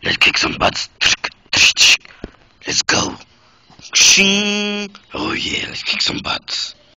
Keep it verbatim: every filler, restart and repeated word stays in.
Let's kick some butts. Let's go. Shing. Oh yeah, let's kick some butts.